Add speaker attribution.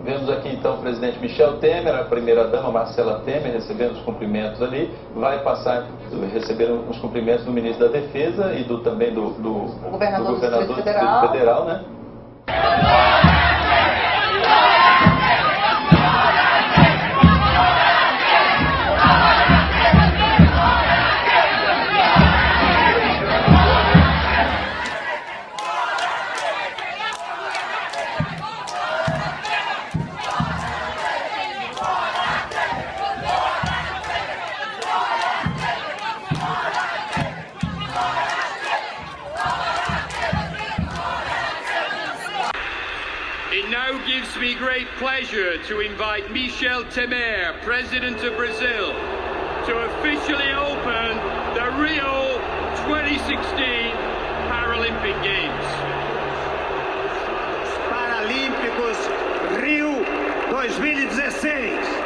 Speaker 1: Vemos aqui então o presidente Michel Temer, a primeira-dama Marcela Temer, recebendo os cumprimentos ali. Vai passar a receber os cumprimentos do ministro da Defesa e também do governador do Distrito Federal, né?
Speaker 2: It now gives me great pleasure to invite Michel Temer, President of Brazil, to officially open the Rio 2016 Paralympic Games.
Speaker 3: Paralímpicos Rio 2016.